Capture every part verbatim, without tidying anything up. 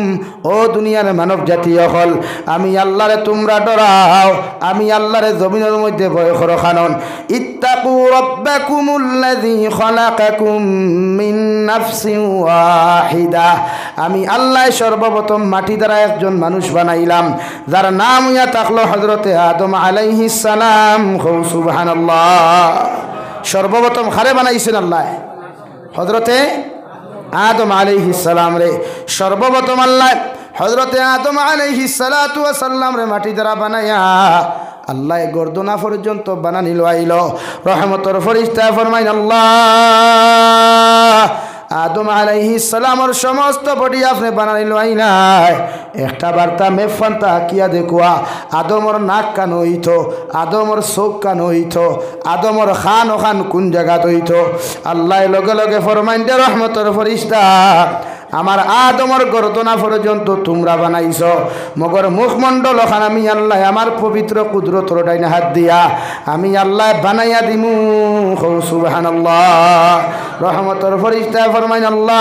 ও দুনিয়ার মানব জাতি হল আমি আল্লাহরে তোমরা ডরাও আমি আল্লাহরে জমিনের মধ্যে ভয় করো কারণ ইত্তাকু রাব্বাকুমুল্লাযী খালাকাকুম মিন নাফসিন ওয়াহিদা আমি আল্লাহ সর্বপ্রথম মাটি দ্বারা একজন মানুষ বানাইলাম যার নাম ইয়া থাকলো হযরতে আদম আলাইহিস সালাম সুবহানাল্লাহ সর্বপ্রথম খারে বানাইছেন আল্লাহ হযরতে আদম আলাইহিস সালাম রে সর্বপ্রথম আল্লাহ হযরতে আদম আলাইহিস সালাতু ওয়াস সালাম রে মাটি দ্বারা বানায়া আল্লাহ গর্দনা পর্যন্ত বানানি লইল রহমতের ফেরেশতা ফরমাইন আল্লাহ আদম আলাইহিস সালামের সমস্ত বডি আপনি বানানি লইলাই একটা বার্তা মেফান্তা কিয়া দেখুয়া আদমর নাক কান হইতো আদমর চোখ কান হইতো আদমর খান ও খান কোন জায়গাত হইতো আল্লাহ লগে লগে ফরমাইন দে রহমতের ফেরেশতা আমার আদমর গর্দনা পর্যন্ত তোমরা বানাইছ মগর মুখমণ্ডল খান আমি আল্লাহ আমার পবিত্র কুদরতর ডাইনে হাত দিয়া আমি আল্লাহ বানাইয়া দিমু সুবহানাল্লাহ রহমতের ফেরেশতা ফরমাইন আল্লাহ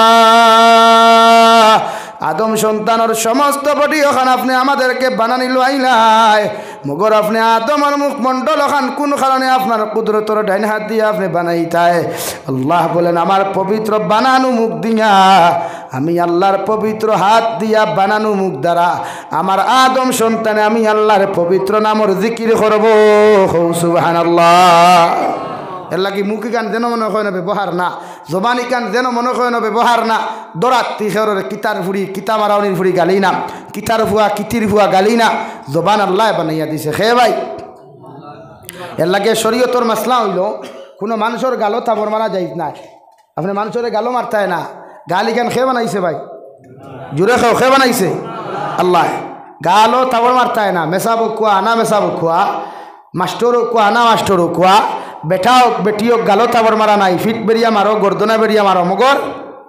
আদম সন্তানের সমস্ত বডি ওখান আপনি আমাদেরকে বানানি লইলাই মগর আপনি আদমের মুখমণ্ডল ওখান কোন কারণে আপনার কুদরতর ডাইন হাত দিয়ে আপনি বানাইতায় আল্লাহ বলেন আমার পবিত্র বানানো মুখ দিয়া আমি আল্লাহর পবিত্র হাত দিয়া বানানো মুখ দ্বারা আমার আদম সন্তানে আমি আল্লাহর পবিত্র নামর জিকির করব সুবহানাল্লাহ এর লাগি মুখি কান যেন মনে হয় না ব্যবহার না জবানি কান যেন মনে হয় না ব্যবহার না দরাত্তি খেরের কিতার ফুড়ি কিতা মারাউনির ফুড়ি গালি না কিতার ফুয়া কিতির ফুয়া গালি না জবান আল্লাহ বানাইয়া দিছে খে ভাই এর লাগে শরীয়তর মাসলা হইল কোনো মানুষের গালো থাবর মারা যাইত না আপনি মানুষের গালো মারতায় না গালি কান খে বানাইছে ভাই জুড়ে খেও খে বানাইছে আল্লাহ গালো থাবর মারতায় না মেসাব কুয়া আনা মেসাব কুয়া মাস্টর কুয়া আনা মাস্টর কুয়া বেটা হোক বেটি হোক গালো থাবর মারা নাই ফিট বেরিয়া মারো গর্দনা বেরিয়া মারো মগর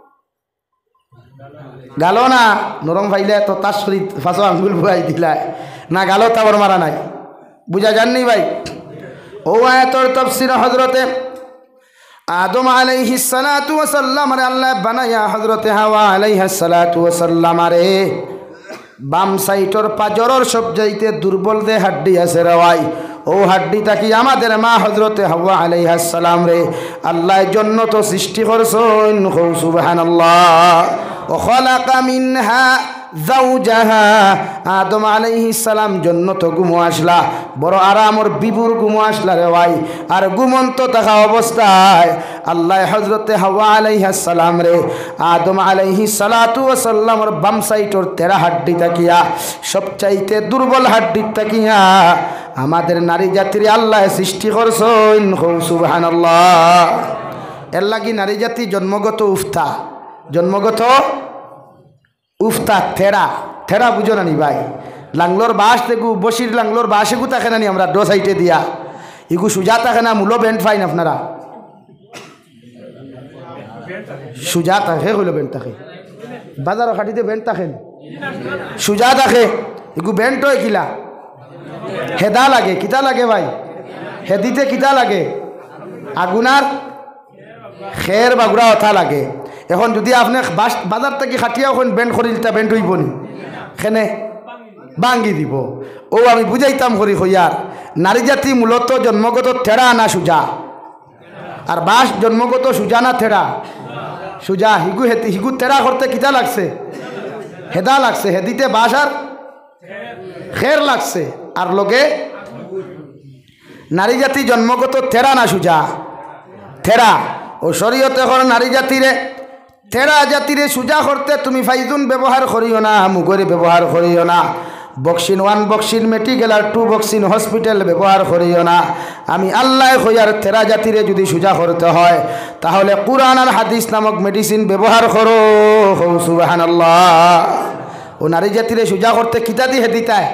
গালো না নরম ফাইলে তো তার শরীর ফাঁসো আঙ্গুল ভুয়াই দিলায় না গালো থাবর মারা নাই বুঝা যাননি ভাই ও আয়াতর তাফসীর হযরতে আদম আলাইহিস সালাতু ওয়াস সালাম রে আল্লাহ বানায়া হযরতে হাওয়া আলাইহিস সালাতু ওয়াস সালাম রে বাম সাইটর পাজরর সব যাইতে দুর্বল দে হাড্ডি আছে রাওয়াই ও হাড্ডি তাকি আমাদের মা হযরতে হাওয়া আলাইহিস সালাম রে আল্লাহ জন্য তো সৃষ্টি করছেন সুবহানাল্লাহ ওয়া খালাকা মিনহা যাওজাহা আদম আলাইহিস সালাম জন্নত গুমো আসলা বড় আরামর বিবুর গুমো আসলা রে ভাই আর গুমন্ত থাকা অবস্থায় আল্লাহ হযরতে হাওয়া আলাইহিস সালাম রে আদম আলাইহিস সালাতু ওয়াস সালামের বাম সাইটর তেরা হাড্ডি তাকিয়া সবচাইতে দুর্বল হাড্ডি তাকিয়া আমাদের নারী জাতির আল্লাহ সৃষ্টি করছেন সুবহানাল্লাহ এর লাগি নারী জাতি জন্মগত উফতা জন্মগত উফতা থেরা থেরা বুঝো না নি ভাই লাংলোর বাস দেখু বসির লাংলোর বাস এগু থাকে না নি আমরা ডো সাইটে দিয়া ইগু সুজা থাকে না মূলো বেন্ট ফাইন আপনারা সুজা থাকে হইল বেন্ট থাকে বাজারও খাটিতে বেন্ট থাকেন সুজা থাকে ইগু বেন্ট হয় কিলা হেদা লাগে কিতা লাগে ভাই হেদিতে কিতা লাগে আগুনার খের বাগুড়া অথা লাগে এখন যদি আপনি বাজার থেকে খাটিয়া এখন বেন্ট করি দিতা বেন্ট হইব নি খেনে ভাঙ্গি দিব ও আমি বুঝাইতাম করি হইয়ার নারী জাতি মূলত জন্মগত থেরা না সুজা আর বাস জন্মগত সুজা না থেরা সুজা হিগু হেতি হিগু তেরা করতে কিতা লাগছে হেদা লাগছে হেদিতে বাস আর খের লাগছে আর লোকে নারী জাতি জন্মগত থেরা না সুজা থেরা ও শরীয়তে এখন নারী জাতিরে থেরা জাতিরে সুজা করতে তুমি ফাইজুন ব্যবহার করিও না মুগরে ব্যবহার করিও না বক্সিন ওয়ান বক্সিন মেডিকেল আর টু বক্সিন হসপিটাল ব্যবহার করিও না আমি আল্লাহ হইয়ার থেরা জাতিরে যদি সুজা করতে হয় তাহলে কুরআন আর হাদিস নামক মেডিসিন ব্যবহার করো সুবহানাল্লাহ ও নারী জাতিরে সুজা করতে কিতা দিয়ে দিতায়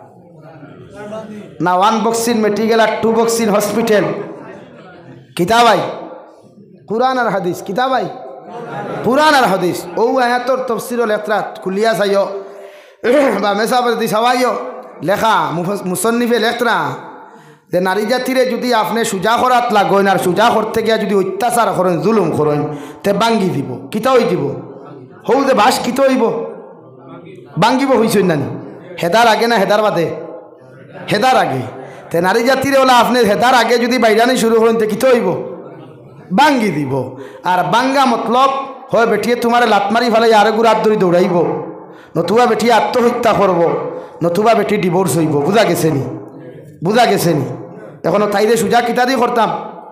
না ওয়ান বক্সিন মেডিকেল আর টু বক্সিন হসপিটাল কিতা ভাই কুরআন আর হাদিস কিতা ভাই কুরআন আর হাদিস ও আয়াতর তাফসীরুল ইতরাত খুলিয়া চাইও বা মেসাবদি সবাইও লেখা মুসন্নিফে লেখরা যে নারী জাতিরে যদি আপনি সুজা করাত লাগেন আর সুজা করতে গিয়া যদি অত্যাচার করেন জুলুম করেন তে বাঙ্গি দিব কিতা হই দিব হৌ যে বাস কিত হইব বাঙ্গিব হইছেন নানি হেদার আগে না হেদার বাদে হেদার আগে তে নারী জাতির ওলা আপনি হেদার আগে যদি বাইরানি শুরু করেন তো কিতো হইব বাঙ্গি দিব আর বাঙ্গা মতলব হয় বেটিয়ে তোমার লাতমারি ফেলে আরে গুড়াত ধরি দৌড়াইব নতুবা বেটি আত্মহত্যা করব নতুবা বেটি ডিভোর্স হইব বুঝা গেছে নি বুঝা গেছে নি এখনো তাইরে সুজা কিতা দিয়ে করতাম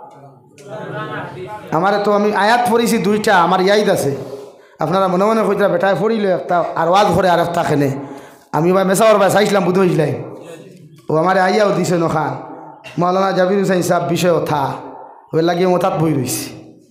আমার তো আমি আয়াত পড়িছি দুইটা আমার ইয়াদ আছে আপনারা মনে মনে কইতা বেটায় পড়িল একটা আর ওয়াজ করে আর একটা খেনে আমি বা মেসাওয়ার বা চাইছিলাম বুধ হয়েছিলাম ও আমার আইয়াও দিছে নখান মৌলানা জাবির হুসাইন সাহেব বিষয় থা ওই লাগিয়ে মতাত বই রয়েছি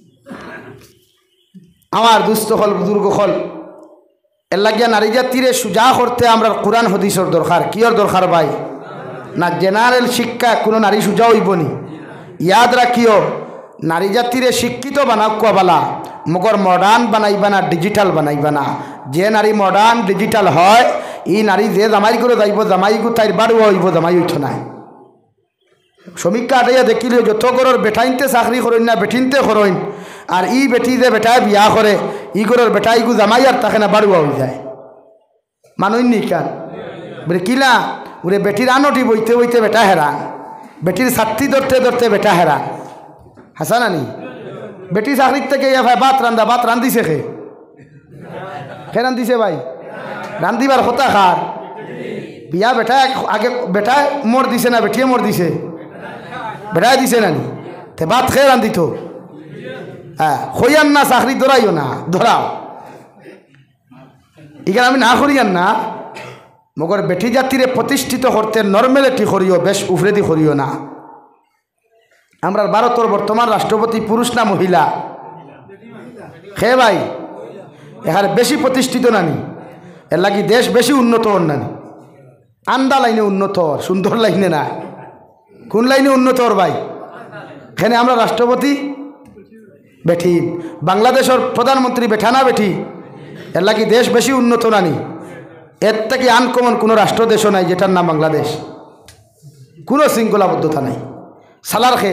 আমার দুস্থ হল বুজুর্গ হল এর লাগিয়া নারী জাতিরে সুজা করতে আমরা কোরআন হদিসর দরকার কিয়র দরকার ভাই না জেনারেল শিক্ষা কোনো নারী সুজা হইবনি ইয়াদ রাখিও নারী জাতিরে শিক্ষিত বানাও কুয়াবালা মগর মডার্ন বানাইবা না ডিজিটাল বানাইবা না যে নারী মডার্ন ডিজিটাল হয় ই নারী যে জামাই করে যাইব জামাই গু তাইর বাড়ুয়া হইব জামাই উঠ নাই সমীক্ষা আটাইয়া দেখিলে যত গরর বেটাইনতে চাকরি করেন না বেঠিনতে করেন আর ই বেটি যে বেটায় বিয়া করে ই গরর বেটাই গু জামাই আর তাকে না বাড়ুয়া হয়ে যায় মানুষ নি কান বলে কিলা ওরে বেটির আনটি বইতে বইতে বেটা হেরান বেটির ছাত্রী ধরতে ধরতে বেটা হেরান হাসা নানি বেটি চাকরির থেকে ভাত রান্দা ভাত রান্ধিছে খে খে রান্ধিছে ভাই রান্ধিবার কথা খার বিয়া বেটা আগে বেটায় মোর দিছে না বেটিয়ে মোর দিছে বেটায় দিছে নানি তে ভাত খেয়ে রান্ধিত হ্যাঁ হইয়ান না চাকরি ধরাইও না ধরাও এখানে আমি না করিয়ান না মগর বেটি জাতিরে প্রতিষ্ঠিত করতে নর্মালিটি করিও বেশ উফরেদি করিও না আমরা ভারতের বর্তমান রাষ্ট্রপতি পুরুষ না মহিলা খে ভাই এখানে বেশি প্রতিষ্ঠিত নানি এর লাগি দেশ বেশি উন্নত হন নানি আন্দা লাইনে উন্নত সুন্দর লাইনে না কোন লাইনে উন্নত হর ভাই এখানে আমরা রাষ্ট্রপতি বেঠি বাংলাদেশের প্রধানমন্ত্রী বেঠা না বেঠি এর লাগি দেশ বেশি উন্নত নানি এর থেকে আনকমন কোনো রাষ্ট্র দেশও নাই যেটার নাম বাংলাদেশ কোনো শৃঙ্খলাবদ্ধতা নাই সালার খে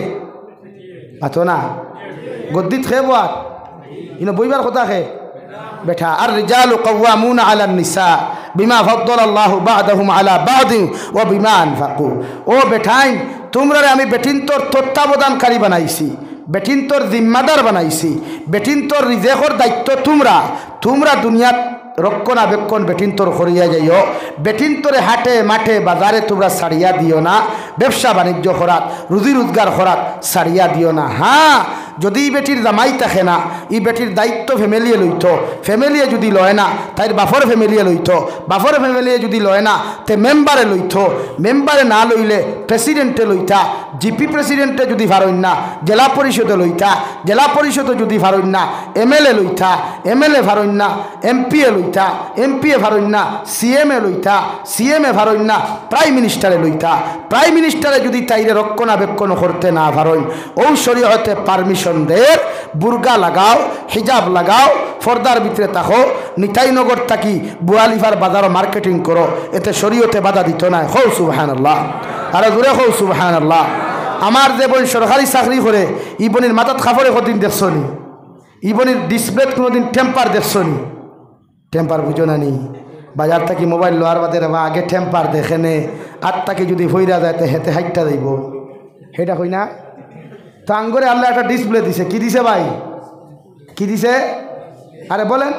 আতো না গদ্দিত খে বাত ইনো বইবার কথা খে বেঠা আর রিজালু কাওয়ামুনা আলা নিসা বিমা ফাদ্দালাল্লাহু বা'দাহুম আলা বা'দিন ওয়া বিমা আনফাকু ও বেঠাইন তোমরা আমি বেটিন তোর তত্ত্বাবধানকারী বানাইছি বেটিন তোর জিম্মাদার বানাইছি বেটিন তোর রিজেকর দায়িত্ব তোমরা তোমরা দুনিয়াত রক্ষণাবেক্ষণ বেটিন তোর করিয়া যাইও বেটিন তোরে হাটে মাঠে বাজারে তোমরা ছাড়িয়া দিও না ব্যবসা বাণিজ্য করাত রুজি রোজগার করাত ছাড়িয়া দিও না হ্যাঁ যদি বেটির জামাই থাকে না ই বেটির দায়িত্ব ফ্যামিলিয়ে লইত ফ্যামিলিয়ে যদি লয় না তাইর বাফর ফ্যামিলিয়ে লইত বাফর ফ্যামিলিয়ে যদি লয় না তে মেম্বারে লইত মেম্বারে না লইলে প্রেসিডেন্টে লইতা জিপি প্রেসিডেন্টে যদি ভারইন না জেলা পরিষদে লইতা জেলা পরিষদে যদি ভারইন না এমএলএ লইতা এমএলএ ভারইন না এমপি এ লইতা এমপি এ ভারইন না সিএম এ লইতা সিএম এ ভারইন না প্রাইম মিনিস্টারে লইতা প্রাইম মিনিস্টারে যদি তাইরে রক্ষণাবেক্ষণ করতে না ভারইন ও শরীয়তে পারমিশন দের বুরগা লাগাও হিজাব লাগাও ফর্দার ভিতরে থাকো নিতাইনগর থাকি বুয়ালিফার বাজার মার্কেটিং করো এতে শরীয়তে বাধা দিত না হৌ সুবহানাল্লাহ আরে দূরে হৌ সুবহানাল্লাহ আমার যে বোন সরকারি চাকরি করে ই বোনের মাথাত খাফরে কদিন দেখছো নি ই বোনের ডিসপ্লেত কোনোদিন টেম্পার দেখছো নি টেম্পার বুঝো না নি বাজার থেকে মোবাইল লোয়ার বাদে বা আগে টেম্পার দেখে নে আটটাকে যদি হইরা যায় তো হেতে হাইটটা যাইব সেটা হই না তো আঙ্গরে আল্লাহ একটা ডিসপ্লে দিছে কি দিছে ভাই কি দিছে আরে বলেন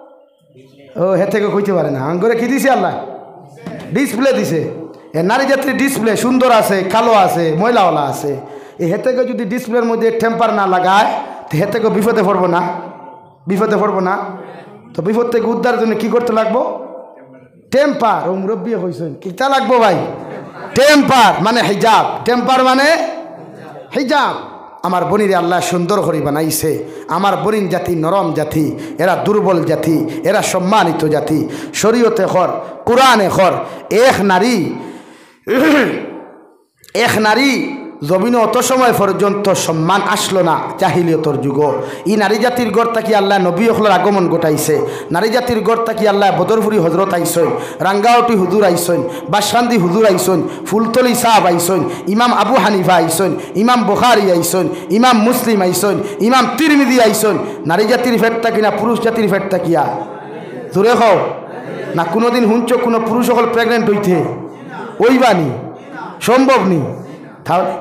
ও হে থেকে কইতে পারে না আঙ্গরে কি দিছে আল্লাহ ডিসপ্লে দিছে এ নারী জাতির ডিসপ্লে সুন্দর আছে কালো আছে ময়লাওয়ালা আছে এই হে থেকে যদি ডিসপ্লের মধ্যে টেম্পার না লাগায় তো হে থেকে বিপদে পড়বো না বিপদে পড়বো না তো বিপদ থেকে উদ্ধারের জন্য কী করতে লাগবো টেম্পার ও মুরব্বী হয়েছেন কিটা লাগবো ভাই টেম্পার মানে হিজাব টেম্পার মানে হিজাব আমার বনিরে আল্লাহ সুন্দর করে বানাইছে আমার বনিন জাতি নরম জাতি এরা দুর্বল জাতি এরা সম্মানিত জাতি শরীয়তে খর কোরআনে খর এক নারী এক নারী জমিনে অত সময় পর্যন্ত সম্মান আসলো না জাহিলিয়তর যুগ ই নারী জাতির গড় তাকি আল্লাহ নবী হলের আগমন ঘটাইছে নারী জাতির গড় তাকি আল্লাহ বদরপুরি হজরত আইসইন রাঙ্গাওটি হুজুর আইসইন বাসকান্দি হুজুর আইসইন ফুলতলি সাহাব আইসইন ইমাম আবু হানিফা আইসইন ইমাম বুখারী আইসইন ইমাম মুসলিম আইসইন ইমাম তিরমিজি আইসইন নারী জাতির ফেট তাকি না পুরুষ জাতির ফেট তাকিয়া জোরে হও না কোনোদিন হুঞ্চ কোনো পুরুষ সকল প্রেগনেন্ট হইতে ওইবানি সম্ভব নি তাহলে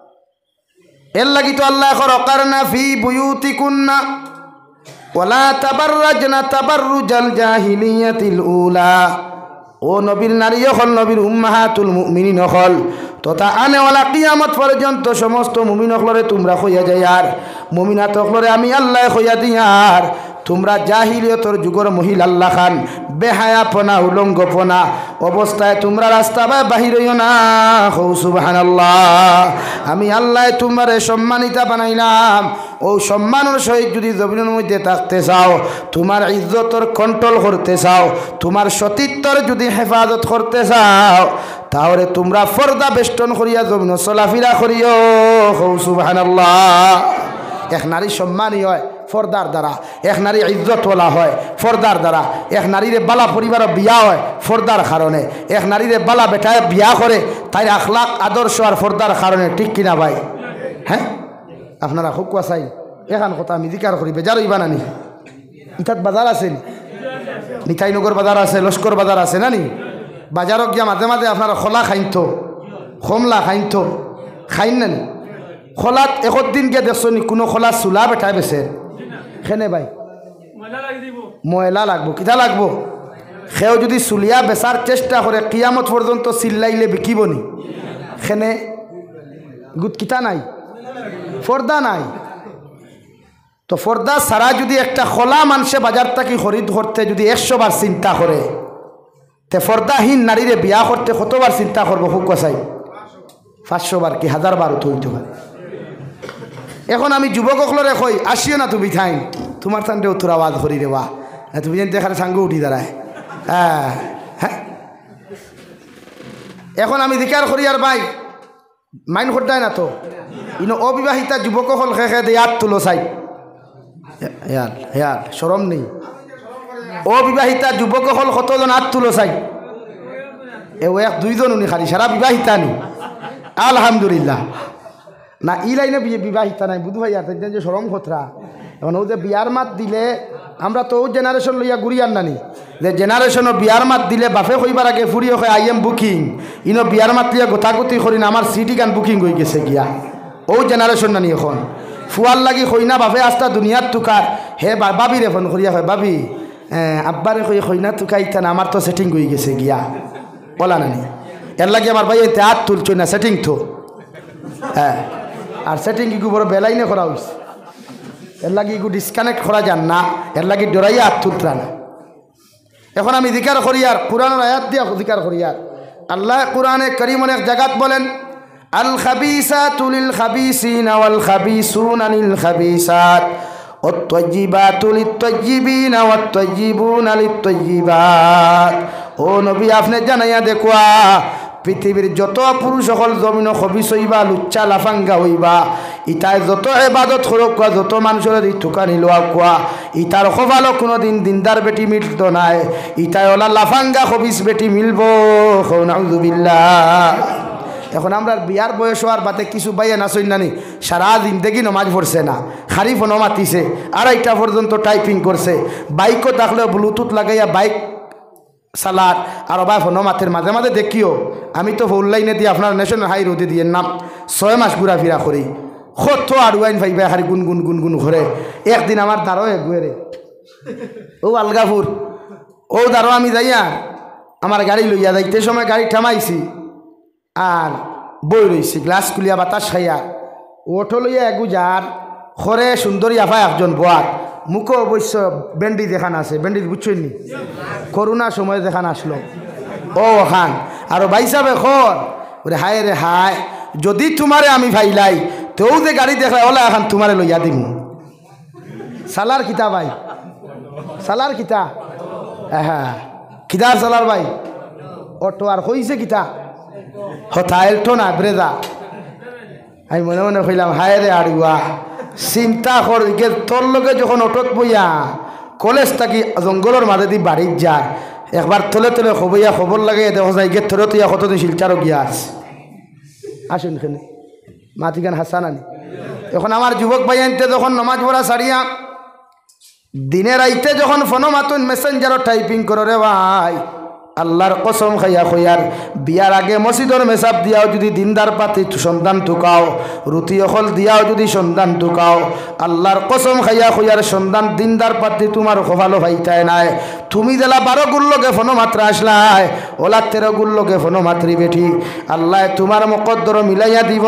এর লাগি তো আল্লাহ রকারনা ফি বুয়ুতিকুন্না ওয়ালা তাবাররাজনা তাবাররুজাল জাহিলিয়াতিল উলা ও নবীর নারী হল নবীর উম্মাহাতুল মুমিনিন হল তথা আনেওয়ালা কিয়ামত পর্যন্ত সমস্ত মুমিন হলরে তোমরা হইয়া যাই আর মুমিনাত হলরে আমি আল্লাহ হইয়া দিয়ার তোমরা জাহিলিয়তর যুগর মহিলা আল্লাহ খান বেহায়াপনা উলঙ্গপনা অবস্থায় তোমরা রাস্তা বা বাহির হইও না হৌ সুবহানাল্লাহ আমি আল্লাহ তোমারে সম্মানিতা বানাইলাম ও সম্মানের সহিত যদি জমিনের মধ্যে থাকতে চাও তোমার ইজ্জতর কন্ট্রোল করতে চাও তোমার সতীত্বর যদি হেফাজত করতে চাও তাহলে তোমরা পর্দা বেষ্টন করিয়া জমিন চলাফিরা করিও হৌ সুবহানাল্লাহ এক নারী সম্মানী হয় ফর্দার দ্বারা এক নারী ইজ্জতওয়ালা হয় ফর্দার দ্বারা এক নারীরে বালা পরিবার বিয়া হয় ফর্দার কারণে এক নারীরে বালা বেটায় বিয়া করে তাই আখলাক আদর্শ আর ফর্দার কারণে ঠিক কিনা ভাই হ্যাঁ আপনারা খুব চাই এখান কথা আমি জিকার করি বেজার হইবা নানি ইতাত বাজার আছে নিতাইনগর বাজার আছে লস্কর বাজার আছে নানি বাজারক গিয়া মাঝে মাঝে আপনারা খোলা খাইত খমলা খাইত খাইন নানি খোলাত একর দিন গিয়ে দেখছো নি কোনো খোলা চুলা বেটায় বেছে খেনে ভাই ময়লা লাগবো কিতা লাগবো সেও যদি চুলিয়া বেচার চেষ্টা করে কিয়ামত পর্যন্ত চিল্লাইলে বিকিব নি খেনে গুট কিতা নাই ফর্দা নাই তো ফর্দা ছাড়া যদি একটা খোলা মানুষে বাজার থেকে খরিদ করতে যদি একশো বার চিন্তা করে তে ফর্দাহীন নারীরে বিয়া করতে কতবার চিন্তা করবো খুব কষাই পাঁচশো বার কি হাজার বার উঠে হইতে পারে এখন আমি যুবকসকলরে কই আসিও না তুমি থাইন তোমার থানতে উত্তর আওয়াজ করি দেবা তুমি যেন দেখার সাঙ্গে উঠি দাঁড়ায় হ্যাঁ হ্যাঁ এখন আমি দিকার করি আর ভাই মাইন করতাই না তো ইনো অবিবাহিতা যুবকসকল খে খে দিয়ে হাত তুলো চাই হেয়াল হেয়াল সরম নেই অবিবাহিতা যুবকসকল কতজন হাত তুলো চাই এ এক দুইজন উনি খালি সারা বিবাহিতা নি আলহামদুলিল্লাহ না ই লাইনে বিবাহিতা নাই বুধ ভাই আর যে সরম খতরা এখন ও যে বিয়ার মাত দিলে আমরা তো ও জেনারেশন লইয়া ঘুরিয়ার নানি যে জেনারেশনও বিয়ার মাত দিলে বাপে কইবার আগে ফুরিয়ে হয় আই এম বুকিং ইনো বিয়ার মাত লিয়া গোথাগুতি করি না আমার সিটি গান বুকিং হয়ে গেছে গিয়া ও জেনারেশন নানি এখন ফুয়ার লাগি কইনা বাপে আস্তা দুনিয়ার টুকার হে বাবিরে ফোন করিয়া হয় বাবি আব্বারে কই কইনা টুকা ইতান আমার তো সেটিং হয়ে গেছে গিয়া বলা নানি এর লাগে আমার ভাই এতে হাত তুলছো না সেটিং তো হ্যাঁ আর সেটিং কি বড় বেলাইনে করা হয়েছে এর লাগে ইগু ডিসকানেক্ট করা যান না এর লাগে ডরাইয়া হাত তুলতরা না এখন আমি জিকার করি আর কোরআনের আয়াত দিয়া জিকার করি আর আল্লাহ কোরআনে করিমের এক জায়গাত বলেন আল খাবিসাতু লিল খাবিসিনা ওয়াল খাবিসুনা লিল খাবিসাত ওয়াত-তাইয়্যিবাতু লিত-তাইয়্যিবিনা ওয়াত-তাইয়্যিবুনা লিত-তাইয়্যিবাত ও নবী আপনি জানাইয়া দেখুয়া পৃথিবীর যত পুরুষ সকল জমিন খবিস হইবা লুচ্চা লাফাঙ্গা হইবা ইটায় যত এবাদত করক কোয়া যত মানুষের ইটুকানি লোয়া কোয়া ইটার খোভালো কোনো দিন দিনদার বেটি মিলত নাই ইটায় ওলা লাফাঙ্গা খবিস বেটি মিলব নাউযুবিল্লাহ এখন আমরা বিয়ার বয়স হওয়ার বাদে কিছু বাইয়া নাচই নানি সারা জিন্দেগি নমাজ পড়ছে না খারিফ নমাতিছে আড়াইটা পর্যন্ত টাইপিং করছে বাইকও থাকলেও ব্লুটুথ লাগাইয়া বাইক সালাদ আর বা ফোনমাতের মাঝে মাঝে দেখিও আমি তো অনলাইনে দিয়ে আপনার ন্যাশনাল হাই রোদে দিয়ে নাম ছয় মাস ঘুরাফিরা করি কত আর ওয়াইন ভাইবা হারি গুন গুন গুন গুন ঘরে একদিন আমার দাঁড়ো গুয়েরে ও আলগাপুর ও দাঁড়ো আমি যাইয়া আমার গাড়ি লইয়া যাইতে সময় গাড়ি থামাইছি আর বই রইছি গ্লাস খুলিয়া বাতাস খাইয়া ওঠো লইয়া এগু যার খরে সুন্দরী আফা একজন বোয়ার মুখও অবশ্য বেন্ডি দেখান আছে বেন্ডি বুঝছই নি করোনা সময় দেখান আসলো ও খান আর ভাই সাহেব খর ওরে হায় রে হায় যদি তোমারে আমি ভাইলাই তেও যে গাড়ি দেখা ওলা এখন তোমারে লইয়া দিম সালার কিতা ভাই সালার কিতা হ্যাঁ কিতার সালার ভাই অটো আর কইছে কিতা হতা এলটো না ব্রেজা আমি মনে মনে কইলাম হায় রে আড়ুয়া চিন্তা কর তোর লগে যখন অটোত বইয়া কলেজ থাকি জঙ্গলের মাঝে দি বাড়ির যায় একবার তলে তলে খবইয়া খবর লাগে দেখা যায় গেট থরে তুইয়া কতদিন শিলচারও গিয়া আছে আসুন এখানে মাতিগান হাসান আনি এখন আমার যুবক ভাই আনতে যখন নমাজ পড়া সারিয়া দিনে রাইতে যখন ফোন মাতুন মেসেঞ্জারও টাইপিং করো রে ভাই, আল্লাহর কসম খাইয়া খইয়ার বিয়ার আগে মসজিদর মেসাব দিয়াও যদি দিনদার পাতি সন্তান টুকাও, রুটি অকল দিয়াও যদি সন্তান টুকাও, আল্লাহর কসম খাইয়া খইয়ার সন্তান দিনদার পাতি তোমার খোফালো ভাইতায় নাই। তুমি দেলা বারো গুল্লকে ফোনো মাত্রা আসলাই, ওলা তেরো গুল্লকে ফোনো মাত্রি বেঠি, আল্লাহ তোমার মকদ্দর মিলাইয়া দিব।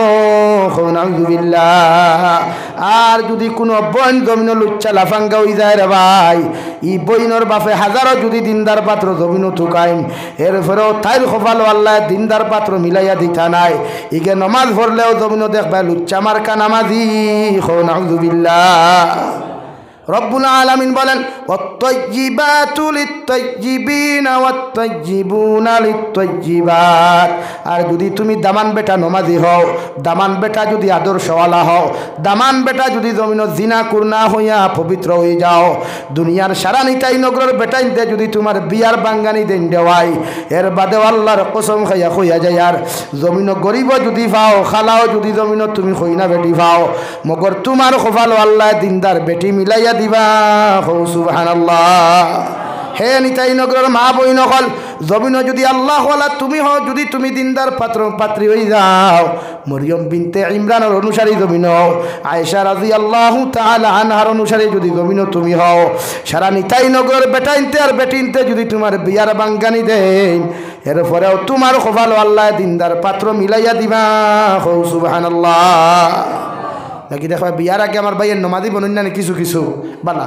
আর যদি কোনো বইন জমিন লুচ্চা লাফাঙ্গা হয়ে যায় রে ভাই, ই বইনর বাপে হাজারো যদি দিনদার পাত্র জমিন ঠুকাইন, এরপরেও তাইর খোফালো আল্লাহ দিনদার পাত্র মিলাইয়া দিতা নাই। ইগে নমাজ পড়লেও জমিন দেখবা লুচ্চা মার্কা নামাজি। নাউযুবিল্লাহ। রব্বুল আলামিন বলেন ওয়াত-তাইয়্যিবাতু লিত-তাইয়্যিবিনা ওয়াত-তাইয়্যিবুনা লিত-তাইয়্যিবাত। আর যদি তুমি দামান বেটা নমাজি হও, দামান বেটা যদি আদর্শওয়ালা হও, দামান বেটা যদি জমিন জিনা কুরনা হইয়া পবিত্র হয়ে যাও, দুনিয়ার সারা নিতাই নগরের বেটাইতে যদি তোমার বিয়ার বাঙ্গানি দেন দেওয়াই, এর বাদে আল্লাহর কসম খাইয়া হইয়া যায় আর জমিন গরিব যদি পাও, খালাও যদি জমিন তুমি হইনা বেটি পাও, মগর তোমার খোফালো আল্লাহ দিনদার বেটি মিলাইয়া দিবা। সুবহানাল্লাহ। হে নিতাই নগরের মা বই নকল, জমিন যদি আল্লাহ ওয়ালা তুমি হও, যদি তুমি দিনদার পাত্র পাত্রী হয়ে যাও, মরিয়ম বিনতে ইমরানের অনুসারী জমিন হও, আয়েশা রাদিয়াল্লাহু তাআলা আনহার অনুসারী যদি জমিন তুমি হও, সারা নিতাই নগরের বেটাইনতে আর বেটিনতে যদি তোমার বিয়ার বাঙ্গানি দেন, এরপরেও তোমার খোফালো আল্লাহ দিনদার পাত্র মিলাইয়া দিবা। সুবহানাল্লাহ। নাকি দেখো বিয়ার আগে আমার ভাইয়ের নমাজি বনুন না কিছু কিছু বালা,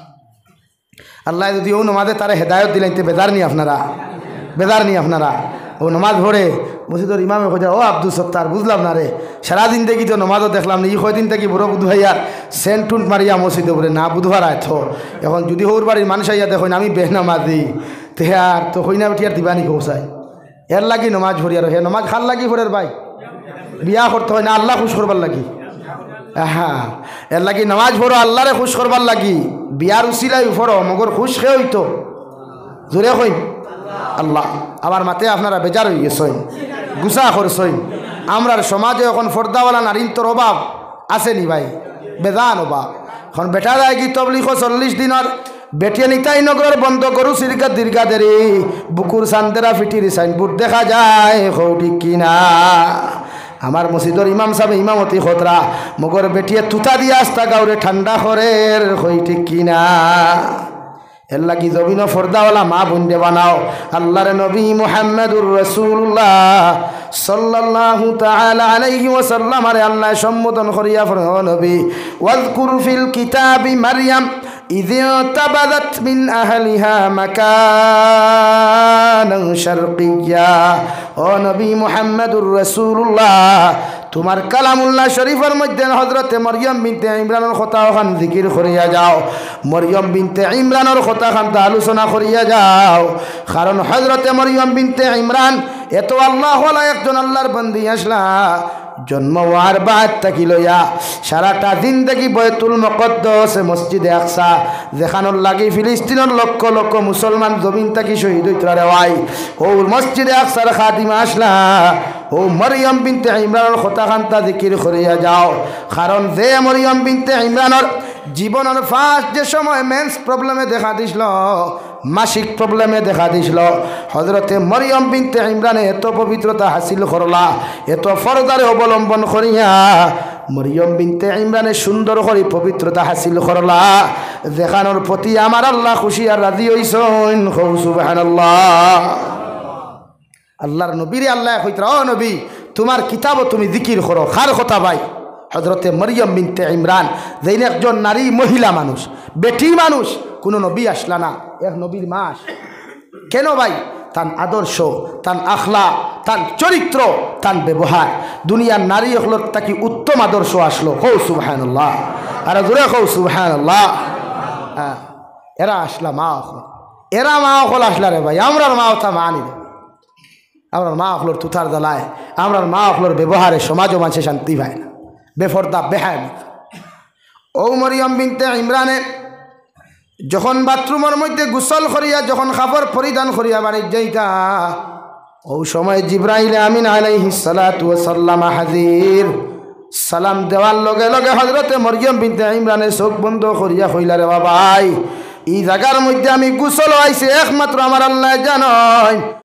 আল্লাহ যদি ও নমাজে তারা হেদায়ত দিলেন, বেদার নি আপনারা, বেদার নি আপনারা। ও নমাজ ভরে মসজিদের ইমামে খোঁজা, ও আব্দুল সত্তার বুঝলাম না রে, সারাদিন দেখি তো নমাজও দেখলাম না, ই কয়দিন থেকে বড় বুধ ভাইয়ার সেন্ট টুন্ট মারিয়া মসজিদে বলে না বুধবার আয়থ। এখন যদি হৌর বাড়ির মানুষ আইয়া দেখেন আমি বেহনামাজি, তে আর তো হইনা বেটি আর দিবানি পৌঁছায়, এর লাগি নমাজ ভরি। আর হে নমাজ খাল লাগি ভরের ভাই, বিয়া করতে হয় না আল্লাহ খুশ করবার লাগি। হ্যাঁ, এর লাগি নামাজ পড়ো আল্লাহরে খুশ করবার লাগি, বিয়ার উসিলাই পড়ো মগর খুশ খে হইতো জোরে হইন আল্লাহ। আমার মাতে আপনারা বেজার হয়ে গেছেন, গুসা করছেন। আমরার সমাজে এখন ফর্দাওয়ালা নারীর তোর অভাব আসেনি ভাই, বেজান অভাব। এখন বেটা যায় কি তবলিগ চল্লিশ দিনের বেটিয়ে নিতাই নগর বন্ধ করু সিরকা দীর্ঘা দেরি, বুকুর সান্দেরা ফিটির সাইনবোর্ড দেখা যায়, ঠিক কিনা? আমার মসজিদর ইমাম সাহেব ইমামতি খতরা, মগর বেটিয়ে তুতা দিয়ে আস্তা গাউরে ঠান্ডা করের, হই ঠিক কিনা? এর লাগি জমিন ফর্দাওয়ালা মা বুন্দে বানাও। আল্লাহর নবী মুহাম্মদুর রাসূলুল্লাহ সাল্লাল্লাহু তাআলা আলাইহি ওয়াসাল্লাম আরে আল্লাহ সম্বোধন করিয়া ফরমান নবী, ওয়াজকুর ফিল কিতাবি মারইয়াম ইয তাবাদাত মিন আহলিহা মাকানান শারকিয়্যা। ও নবী মুহাম্মদুর রাসূলুল্লাহ, তোমার কালামুল্লাহ শরীফের মধ্যে হযরতে মরিয়ম বিনতে ইমরানের কথা ওখান জিকির করিয়া যাও, মরিয়ম বিনতে ইমরানের কথা খান আলোচনা করিয়া যাও। কারণ হযরতে মরিয়ম বিনতে ইমরান এত আল্লাহ ওয়ালা একজন আল্লাহর বান্দি আসলা, জন্ম হওয়ার বাদ থাকি লইয়া সারাটা জিন্দেগি বয়তুল মুকদ্দাস মসজিদে আকসা যেখানোর লাগি ফিলিস্তিনের লক্ষ লক্ষ মুসলমান জমিন থাকি শহীদ হইতরা রেওয়াই, ও মসজিদে আকসার খাদিমা আসলা, ও মরিয়ম বিনতে ইমরানের কথা খান্তা জিকির করিয়া যাও। কারণ যে মরিয়ম বিনতে ইমরানের জীবনের ফার্স্ট যে সময় মেন্স প্রবলেমে দেখা দিছিল, মাসিক প্রবলেমে দেখা দিছিল, হযরতে মরিয়ম বিনতে ইমরানে এত পবিত্রতা হাসিল করলা, এত ফরদারে অবলম্বন করিয়া মরিয়ম বিনতে ইমরানে সুন্দর করে পবিত্রতা হাসিল করলা, যেখানোর প্রতি আমার আল্লাহ খুশি আর রাজি হইছেন। সুবহানাল্লাহ। আল্লাহর নবীরে আল্লাহ কইতরা, ও নবী তোমার কিতাবও তুমি জিকির করো। কার কথা ভাই? হযরতে মরিয়ম বিনতে ইমরান, যেই একজন নারী মহিলা মানুষ, বেটি মানুষ, কোনো নবী আসলা না, এক নবীর মাস। কেন ভাই? তার আদর্শ, তার আখলা, তার চরিত্র, তার ব্যবহার, দুনিয়ার নারী হলো তাকে উত্তম আদর্শ আসলো। হৌ সুবহানাল্লাহ, আর জোরে হৌ সুবহানাল্লাহ। হ্যাঁ, এরা আসলা মা হল, এরা মা হল আসলা রে ভাই। আমরার মা ওটা মানি রে, আমরার মা হলোর তুথার জ্বালায়, আমরার মা হলোর ব্যবহারে সমাজও মাঝে শান্তি পায় না, বেফর্দা বেহায়। ও মরিয়ম বিনতে ইমরানে যখন বাথরুমের মধ্যে গোসল করিয়া যখন কাপড় পরিধান করিয়া বাড়ির যাইতা, ও সময় জিব্রাইল আমিন আলাইহিস সালাতু ওয়াস সালাম হাজির। সালাম দেওয়ার লগে লগে হজরতে মরিয়ম বিনতে ইমরানের চোখ বন্ধ করিয়া কইলা রে বাবাই এই জায়গার মধ্যে আমি গোসল আইছি একমাত্র আমার আল্লাহ জানেন।